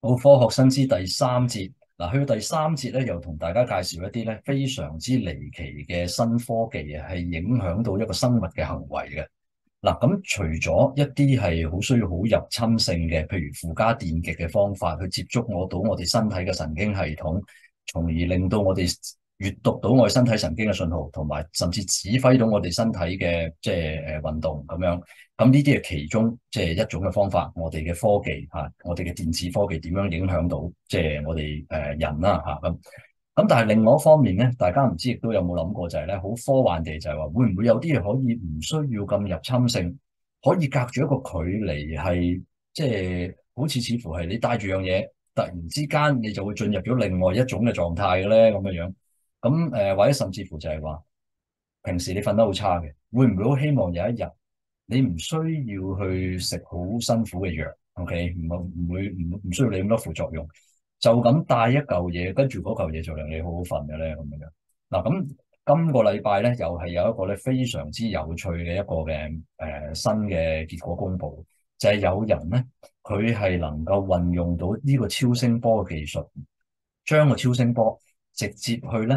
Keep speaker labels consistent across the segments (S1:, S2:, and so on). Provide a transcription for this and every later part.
S1: 好，科學新知第三節。嗱，去到第三節咧，又同大家介紹一啲咧非常之離奇嘅新科技啊，係影響到一個生物嘅行為嘅。嗱，咁除咗一啲係好需要好入侵性嘅，譬如附加電極嘅方法去接觸我哋身體嘅神經系統，從而令到我哋閱讀到我哋身體神經嘅信號，同埋甚至指揮到我哋身體嘅運動咁樣。咁呢啲係其中一種嘅方法，我哋嘅科技嚇，我哋嘅電子科技點樣影響到我哋人啦嚇咁。咁但係另外一方面咧，大家唔知亦都有冇諗過就係咧，好科幻地就係話，會唔會有啲嘢可以唔需要咁入侵性，可以隔住一個距離，係好似似乎係你帶住樣嘢，突然之間你就會進入咗另外一種嘅狀態嘅咧咁嘅樣。咁或者甚至乎就係話，平時你瞓得好差嘅，會唔會好希望有一日你唔需要去食好辛苦嘅藥？OK，唔需要你咁多副作用。就咁帶一嚿嘢，跟住嗰嚿嘢就令你好好瞓嘅咧，咁樣。嗱，咁今個禮拜咧，又係有一個咧非常之有趣嘅一個嘅新嘅結果公布，就係有人咧，佢係能夠運用到呢個超聲波嘅技術，將個超聲波直接去咧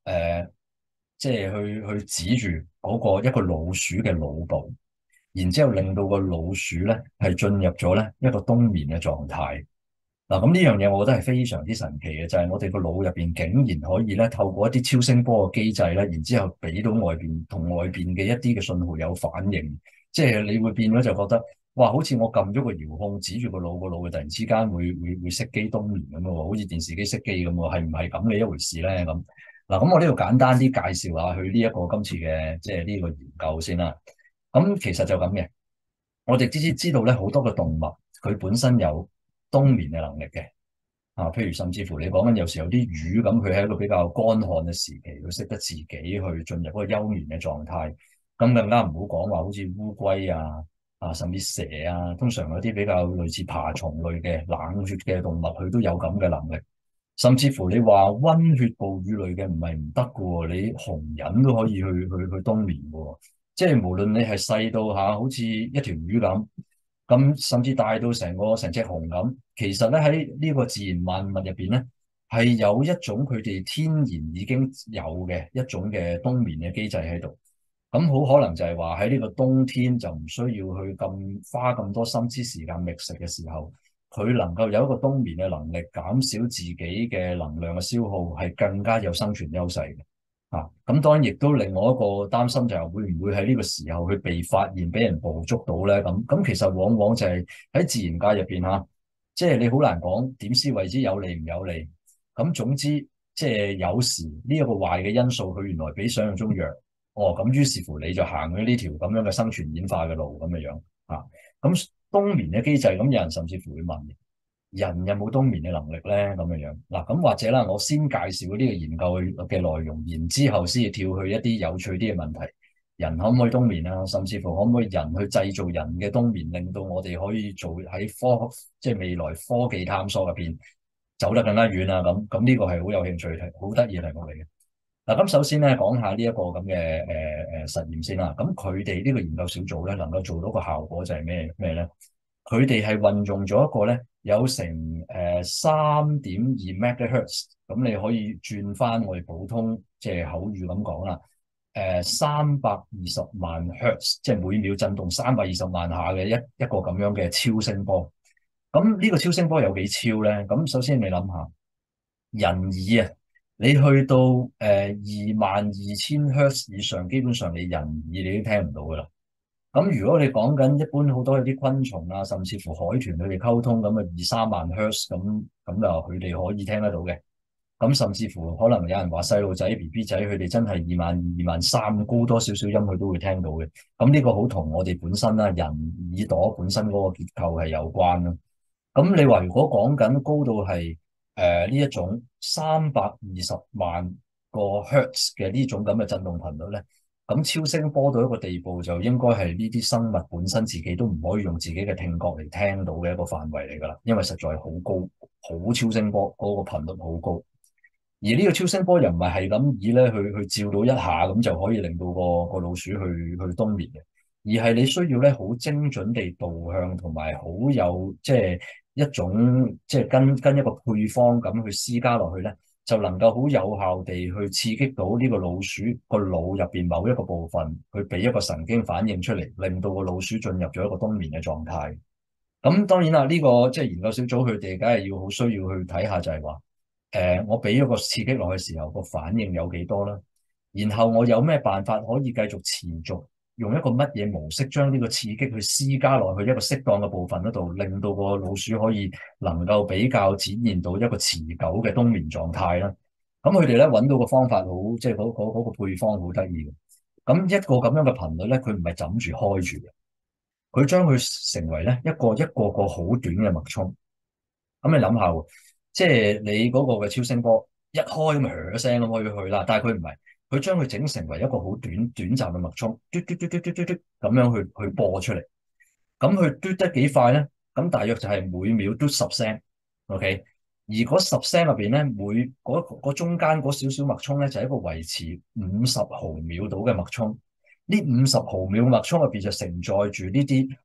S1: 去指住嗰個一個老鼠嘅腦部，然之後令到個老鼠咧係進入咗咧一個冬眠嘅狀態。嗱，咁呢樣嘢我覺得係非常之神奇嘅，就係我哋個腦入邊竟然可以咧透過一啲超聲波嘅機制咧，然之後俾到外邊同外邊嘅一啲嘅信號有反應，即係你會變咗就覺得，哇，好似我撳咗個遙控指住個腦，個腦嘅突然之間會熄機冬眠咁喎，好似電視機熄機咁喎，係唔係咁嘅一回事咧？嗱，咁我呢度簡單啲介紹下佢呢一個今次嘅呢個研究先啦。咁其實就咁嘅，我哋知道咧好多嘅動物佢本身有冬眠嘅能力嘅。譬如甚至乎你講緊有時有啲魚咁，佢喺一個比較乾旱嘅時期，佢識得自己去進入嗰個休眠嘅狀態。咁更加唔好講話，好似烏龜甚至蛇啊，通常有啲比較類似爬蟲類嘅冷血嘅動物，佢都有咁嘅能力。甚至乎你話溫血哺乳類嘅唔係唔得嘅喎，你紅人都可以去冬眠嘅喎。即係無論你係細到好似一條魚咁甚至大到成隻熊咁，其實咧喺呢個自然萬物入邊咧，係有一種佢哋天然已經有嘅一種嘅冬眠嘅機制喺度。咁好可能就係話喺呢個冬天就唔需要去花咁多心思時間覓食嘅時候，佢能夠有一個冬眠嘅能力，減少自己嘅能量嘅消耗，係更加有生存優勢嘅。咁當然亦都另外一個擔心就係會唔會喺呢個時候去被發現、俾人捕捉到咧？咁其實往往就係喺自然界入邊即係你好難講點先為之有利唔有利。咁總之，即係有時呢一個壞嘅因素，佢原來比想象中弱。咁於是乎你就行咗呢條咁樣嘅生存演化嘅路咁嘅樣。咁冬眠嘅機制，咁有人甚至乎會問：人有冇冬眠嘅能力咧？咁嘅樣。嗱，咁或者啦，我先介紹呢個研究嘅內容，然之後先至跳去一啲有趣啲嘅問題。人可唔可以冬眠啊？甚至乎可唔可以人去製造人嘅冬眠，令到我哋可以做喺未來科技探索入邊走得更加遠啊？咁呢個係好有興趣嘅，好得意嘅題目嚟嘅。嗱，咁首先咧講下呢一個咁嘅實驗先啦。咁佢哋呢個研究小組咧能夠做到個效果就係咩咧？佢哋係運用咗一個咧有成3.2 MHz，咁你可以轉翻我哋普通口語咁講啦。320萬赫茲，即係每秒震動320萬下嘅一個咁樣嘅超聲波。咁呢個超聲波有幾超咧？咁首先你諗下，人耳啊，你去到22,000赫茲以上，基本上你人耳你都聽唔到噶啦。咁如果你講緊一般好多有啲昆蟲啊，甚至乎海豚佢哋溝通咁啊2、3萬赫茲咁就佢哋可以聽得到嘅。咁甚至乎可能有人話細路仔 BB 仔佢哋真係2萬3高多少少音佢都會聽到嘅。咁呢個好同我哋本身啦，人耳朵本身嗰個結構係有關啦。咁你話如果講緊高到係呢一種320萬個赫茲嘅呢種咁嘅震動頻率咧，咁超聲波到一個地步就應該係呢啲生物本身自己都唔可以用自己嘅聽覺嚟聽到嘅一個範圍嚟㗎啦，因為實在好高，好超聲波嗰個頻率好高。而呢個超聲波又唔係咁以咧去照到一下咁就可以令到個老鼠去冬眠嘅， 而係你需要咧好精準地導向，同埋好有即係一種即係跟一個配方咁去施加落去咧，就能夠好有效地去刺激到呢個老鼠個腦入邊某一個部分，去俾一個神經反應出嚟，令到個老鼠進入咗一個冬眠嘅狀態。咁當然啦，呢個即係研究小組佢哋梗係要好需要去睇下，就係話，我俾咗個刺激落去時候，個反應有幾多啦？然後我有咩辦法可以繼續持續用一個乜嘢模式將呢個刺激去施加落去一個適當嘅部分嗰度，令到個老鼠可以能夠比較展現到一個持久嘅冬眠狀態啦。咁佢哋咧揾到個方法好，即係嗰個配方好得意嘅。咁一個咁樣嘅頻率咧，佢唔係枕住開住嘅。佢將佢成為咧一個個好短嘅脈衝。咁你諗下喎，即係你嗰個嘅超聲波一開咁響一聲咁可以去啦，但係佢唔係，佢將佢整成為一個好短暫嘅脈衝，嘟嘟嘟嘟嘟嘟嘟咁樣去播出嚟。咁佢嘟得幾快咧？咁大約就係每秒嘟10聲，OK。而嗰10聲入邊咧，每嗰中間嗰少少脈衝咧，就係一個維持50毫秒到嘅脈衝。呢50毫秒脈衝入邊就承載住呢啲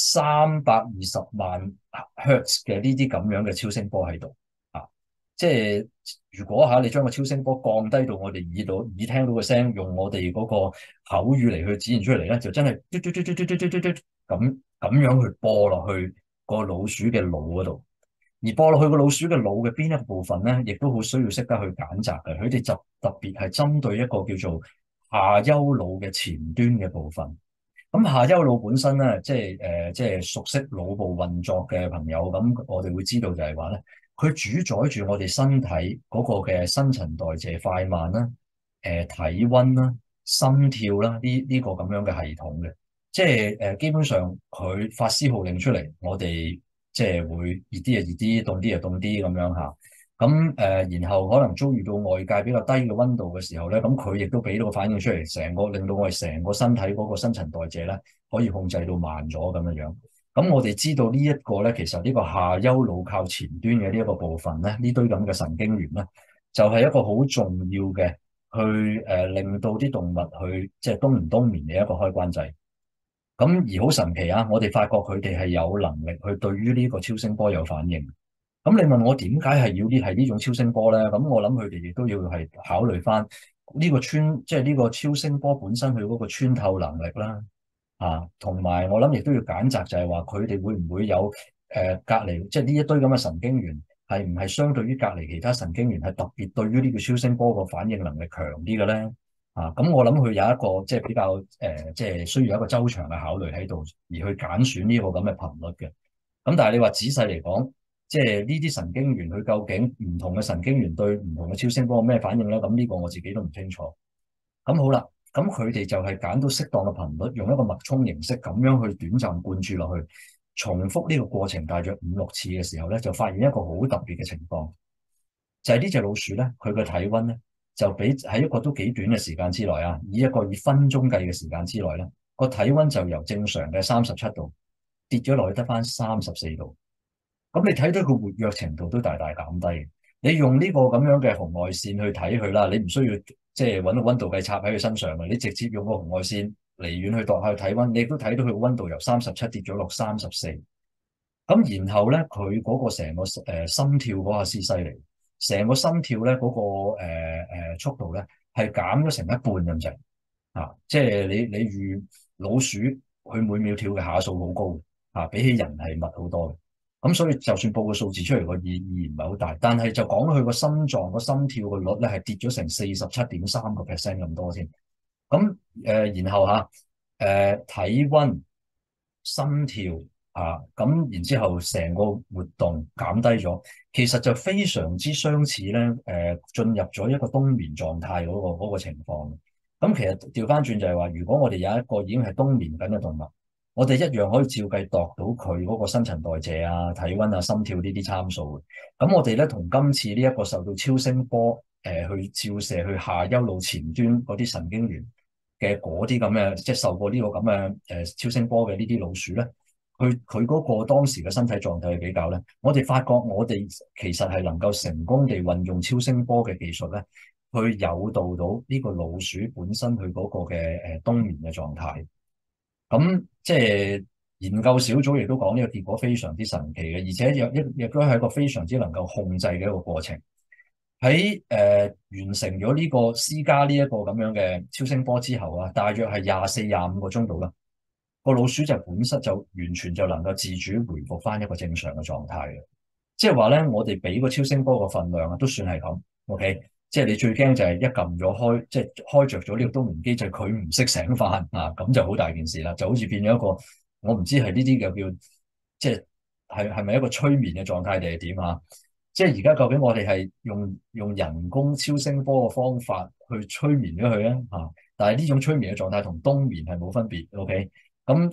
S1: 320萬赫茲嘅呢啲咁樣嘅超聲波喺度啊！即係如果你將個超聲波降低到我哋耳聽到嘅聲，用我哋嗰個口語嚟去展現出嚟咧，就真係嘟嘟嘟嘟嘟嘟嘟嘟嘟咁樣去播落去個老鼠嘅腦嗰度。而播落去個老鼠嘅腦嘅邊一個部分咧，亦都好需要識得去揀擇嘅。佢哋就特別係針對一個叫做下丘腦嘅前端嘅部分。咁下丘腦本身咧，即係熟悉腦部運作嘅朋友，咁我哋會知道就係話咧，佢主宰住我哋身體嗰個嘅新陳代謝快慢啦、體溫啦、心跳啦呢個咁樣嘅系統嘅。即係基本上佢發施號令出嚟，我哋即係會熱啲就熱啲，凍啲就凍啲咁樣嚇。咁然後可能遭遇到外界比較低嘅溫度嘅時候咧，咁佢亦都俾到個反應出嚟，成個令到我哋成個身體嗰個新陳代謝咧可以控制到慢咗咁樣樣。咁我哋知道呢一個咧，其實呢個下丘腦靠前端嘅呢一個部分咧，呢堆咁嘅神經元咧，就係一個好重要嘅去令到啲動物去即係冬唔冬眠嘅一個開關掣。咁而好神奇啊！我哋發覺佢哋係有能力去對於呢個超聲波有反應。咁你問我點解係要呢種超聲波咧？咁我諗佢哋亦都要係考慮翻呢個即係呢個超聲波本身佢嗰個穿透能力啦，同埋我諗亦都要揀擇就係話佢哋會唔會有隔離，即係呢一堆咁嘅神經元係唔係相對於隔離其他神經元係特別對於呢個超聲波個反應能力強啲嘅咧？咁我諗佢有一個即係比較即係需要一個周長嘅考慮喺度，而去揀選呢個咁嘅頻率嘅。咁但係你話仔細嚟講，即係呢啲神經元佢究竟唔同嘅神經元對唔同嘅超聲波有咩反應咧？咁呢個我自己都唔清楚。咁好啦，咁佢哋就係揀到適當嘅頻率，用一個脈衝形式咁樣去短暫灌注落去，重複呢個過程大約5、6次嘅時候咧，就發現一個好特別嘅情況，就係呢隻老鼠咧，佢嘅體溫咧就比喺一個都幾短嘅時間之內啊，以分鐘計嘅時間之內咧，個體溫就由正常嘅37度跌咗落去得返34度。咁你睇到佢活躍程度都大大減低。你用呢個咁樣嘅紅外線去睇佢啦，你唔需要即係揾個溫度計插喺佢身上嘅，你直接用個紅外線離遠去度下佢體溫，你亦都睇到佢個溫度由37跌咗落34。咁然後咧，佢嗰個成個心跳嗰下先犀利，成個心跳咧嗰個速度咧係減咗成一半咁滯即係你預老鼠佢每秒跳嘅下數好高比起人係密好多嘅。咁所以就算報個數字出嚟個意義唔係好大，但係就講佢個心臟個心跳個率咧係跌咗成47.3%咁多先。咁然後體溫、心跳咁然之後成個活動減低咗，其實就非常之相似咧。進入咗一個冬眠狀態嗰個情況。咁其實調翻轉就係話，如果我哋有一個已經係冬眠緊嘅動物，我哋一樣可以照計度到佢嗰個新陳代謝啊、體溫啊、心跳呢啲參數嘅。咁我哋咧同今次呢一個受到超聲波去照射去下丘腦前端嗰啲神經元嘅嗰啲咁嘅，即係受過呢個咁嘅超聲波嘅呢啲老鼠咧，佢嗰個當時嘅身體狀態去比較咧，我哋發覺我哋其實係能夠成功地運用超聲波嘅技術咧，去誘導到呢個老鼠本身佢嗰個嘅冬眠嘅狀態。 咁即係研究小組亦都講呢個結果非常之神奇嘅，而且亦都係一個非常之能夠控制嘅一個過程。喺完成咗呢個施加呢一個咁樣嘅超聲波之後啊，大約係24、25個鐘度啦，個老鼠就本身就完全就能夠自主回復翻一個正常嘅狀態嘅。即係話咧，我哋俾個超聲波個份量啊，都算係咁。OK，即係你最驚就係一撳咗開，即係開着咗呢個冬眠機制，佢唔識醒翻啊，咁就好大件事啦，就好似變咗一個，我唔知係呢啲叫即係咪一個催眠嘅狀態定係點啊？即係而家究竟我哋係用人工超聲波嘅方法去催眠咗佢咧嚇，但係呢種催眠嘅狀態同冬眠係冇分別。OK，咁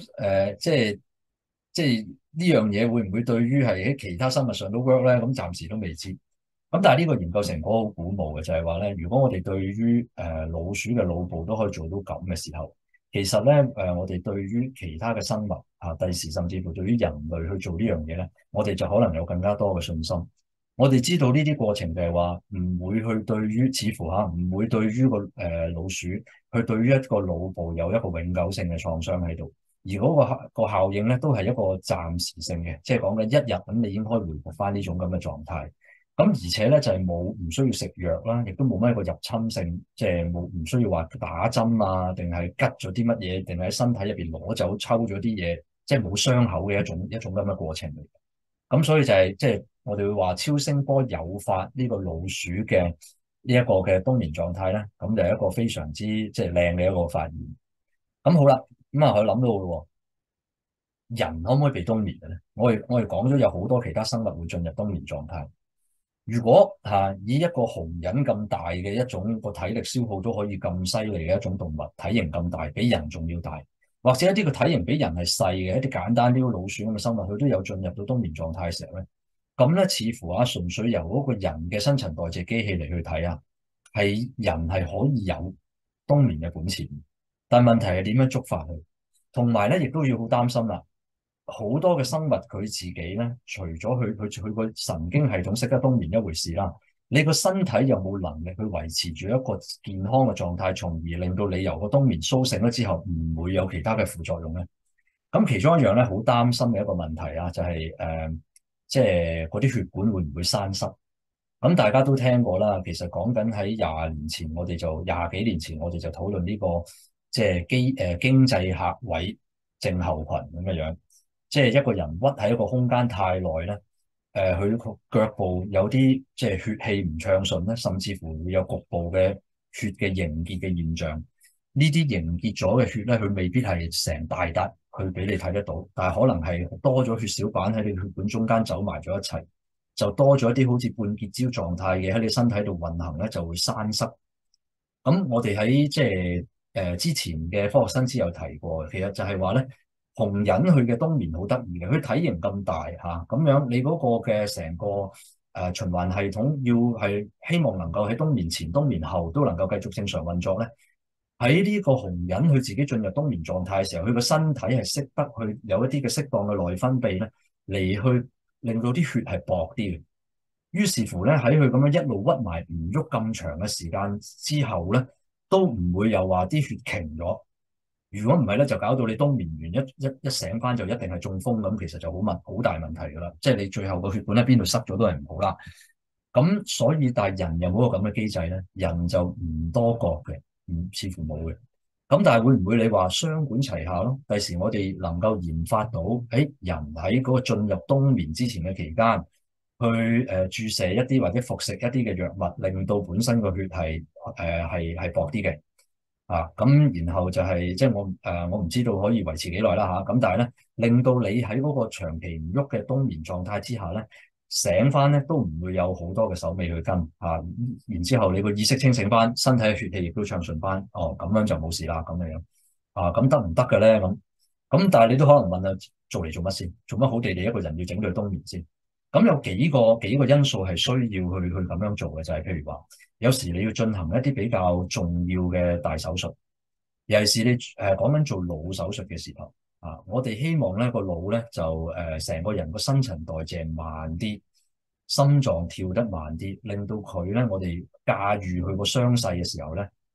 S1: 即係呢樣嘢會唔會對於係喺其他生物上都 work 咧？咁暫時都未知。咁但係呢個研究成果好鼓舞嘅，就係話咧，如果我哋對於老鼠嘅腦部都可以做到咁嘅時候，其實咧我哋對於其他嘅生物啊，第時甚至乎對於人類去做呢樣嘢咧，我哋就可能有更加多嘅信心。我哋知道呢啲過程就係話唔會去對於似乎唔會對於個老鼠去對於一個腦部有一個永久性嘅創傷喺度。而嗰個效應咧，都係一個暫時性嘅，即係講緊一日咁，你已經可以回復翻呢種咁嘅狀態。咁而且咧就係冇唔需要食藥啦，亦都冇乜一個入侵性，即係冇唔需要話打針啊，定係拮咗啲乜嘢，定係喺身體入邊攞走抽咗啲嘢，即係冇傷口嘅一種咁嘅過程嚟。咁所以就係即係我哋會話超聲波誘發呢個老鼠嘅呢一個嘅冬眠狀態咧，咁就係一個非常之即係靚嘅一個發現。咁好啦，咁啊佢諗到咯，人可唔可以被冬眠嘅咧？我哋講咗有好多其他生物會進入冬眠狀態。如果以一個熊人咁大嘅一種個體力消耗都可以咁犀利嘅一種動物，體型咁大，比人仲要大，或者一啲個體型比人係細嘅一啲簡單啲老鼠咁嘅生物，佢都有進入到冬眠狀態嘅時候咧，咁咧似乎純粹由嗰個人嘅新陳代謝機器嚟去睇係人係可以有冬眠嘅本錢，但問題係點樣觸發佢，同埋咧亦都要好擔心啦。好多嘅生物佢自己咧，除咗佢個神經系統識得冬眠一回事啦，你個身體有冇能力去維持住一個健康嘅狀態，從而令到你由個冬眠甦醒咗之後唔會有其他嘅副作用咧？咁其中一樣咧，好擔心嘅一個問題啊，就係即係嗰啲血管會唔會栓塞？咁大家都聽過啦，其實講緊喺廿年前，我哋就廿幾年前，我哋就討論呢個即係經濟客位症候群咁嘅樣，即係一個人屈喺一個空間太耐咧，佢個腳部有啲即係血氣唔暢順咧，甚至乎會有局部嘅血嘅凝結嘅現象。呢啲凝結咗嘅血咧，佢未必係成大笪，佢俾你睇得到，但係可能係多咗血小板喺你血管中間走埋咗一齊。就多咗一啲好似半結焦狀態嘅喺你身體度運行咧，就會栓塞。咁我哋喺即係之前嘅科學新知有提過，其實就係話咧，紅人佢嘅冬眠好得意嘅，佢體型咁大嚇，咁樣你嗰個嘅成個循環系統要係希望能夠喺冬眠前、冬眠後都能夠繼續正常運作咧。喺呢個紅人佢自己進入冬眠狀態嘅時候，佢個身體係識得去有一啲嘅適當嘅內分泌咧，嚟去令到啲血係薄啲嘅。於是乎咧，喺佢咁樣一路屈埋唔喐咁長嘅時間之後咧，都唔會又話啲血停咗。如果唔係咧，就搞到你冬眠完一醒翻就一定係中風咁，其實就好大問題噶啦。即係你最後個血管喺邊度塞咗都係唔好啦。咁所以但係人有冇個咁嘅機制咧？人就唔多覺嘅，似乎冇嘅。咁但係會唔會你話雙管齊下咯？第時我哋能夠研發到，人喺嗰個進入冬眠之前嘅期間，去注射一啲或者服食一啲嘅藥物，令到本身個血係薄啲嘅咁然後就係即係我唔知道可以維持幾耐啦咁但係咧令到你喺嗰個長期唔喐嘅冬眠狀態之下咧醒翻咧都唔會有好多嘅手尾去跟然之後你個意識清醒翻，身體嘅血氣亦都暢順翻，咁樣就冇事啦咁樣咁得唔得嘅咧咁但係你都可能問做嚟做乜先？做乜好地地一個人要整佢冬眠先？咁有幾個因素係需要去咁樣做嘅，就係譬如話，有時你要進行一啲比較重要嘅大手術，尤其是你講緊做腦手術嘅時候我哋希望咧個腦咧就成個人個新陳代謝慢啲，心臟跳得慢啲，令到佢咧我哋駕馭佢個傷勢嘅時候咧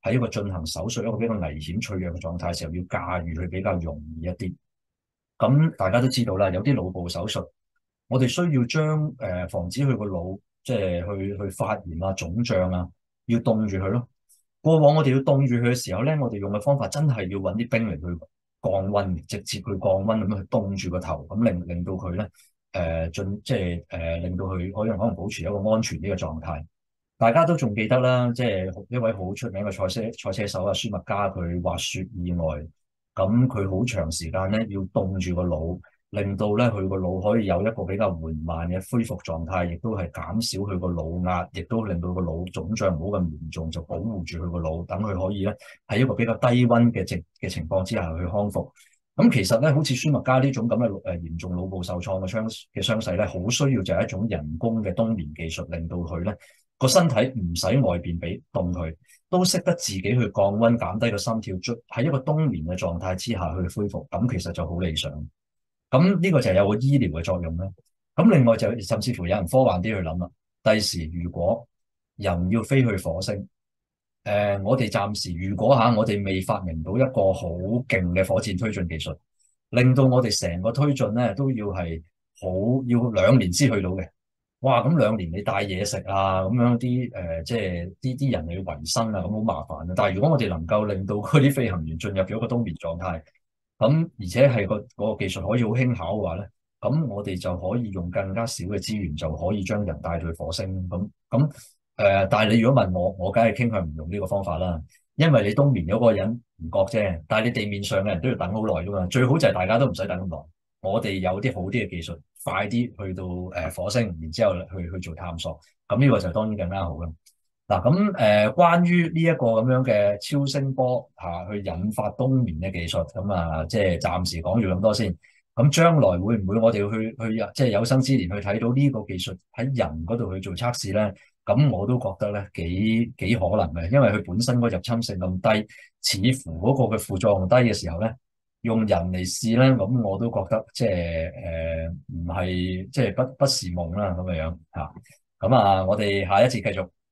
S1: 喺一個進行手術一個比較危險脆弱嘅狀態時候，要駕馭佢比較容易一啲。咁大家都知道啦，有啲腦部手術，我哋需要將防止佢個腦即係去發炎啊、腫脹啊，要凍住佢咯。過往我哋要凍住佢嘅時候咧，我哋用嘅方法真係要揾啲冰嚟去降溫，直接去降溫咁樣去凍住個頭，咁令到佢咧即係令到佢可能保持一個安全呢個狀態。大家都仲記得啦，即係一位好出名嘅賽車手啊，舒麥加佢滑雪意外，咁佢好長時間咧要凍住個腦，令到咧佢個腦可以有一個比較緩慢嘅恢復狀態，亦都係減少佢個腦壓，亦都令到個腦腫脹唔好咁嚴重，就保護住佢個腦，等佢可以咧喺一個比較低溫嘅情況之下去康復。咁其實咧，好似舒麥加呢種咁嘅嚴重腦部受創嘅傷勢咧，好需要就係一種人工嘅冬眠技術，令到佢咧個身體唔使外邊俾凍佢，都識得自己去降溫，減低個心跳，喺一個冬眠嘅狀態之下去恢復。咁其實就好理想。咁呢個就係有個醫療嘅作用啦。咁另外就甚至乎有人科幻啲去諗啦，第時如果人要飛去火星。我哋暫時如果我哋未發明到一個好勁嘅火箭推進技術，令到我哋成個推進咧都要係要2年先去到嘅。哇！咁2年你帶嘢食啊，咁樣即係啲人去維生啊，咁好麻煩啊。但係如果我哋能夠令到嗰啲飛行員進入咗一個冬眠狀態，咁而且係個技術可以好輕巧嘅話咧，咁我哋就可以用更加少嘅資源就可以將人帶到去火星。但係你如果問我，我梗係傾向唔用呢個方法啦，因為你冬眠嗰個人唔覺啫，但係你地面上嘅人都要等好耐噶嘛。最好就係大家都唔使等咁耐，我哋有啲好啲嘅技術，快啲去到火星，然之後去做探索，咁呢個就當然更加好啦。嗱，關於呢一個咁樣嘅超聲波去引發冬眠嘅技術，即係暫時講住咁多先。咁將來會唔會我哋要去即係有生之年去睇到呢個技術喺人嗰度去做測試咧？咁我都覺得咧幾可能嘅，因為佢本身個入侵性咁低，似乎嗰個嘅副作用低嘅時候咧，用人嚟試咧，咁我都覺得即係唔係即係不是夢啦咁樣嚇。咁我哋下一次繼續。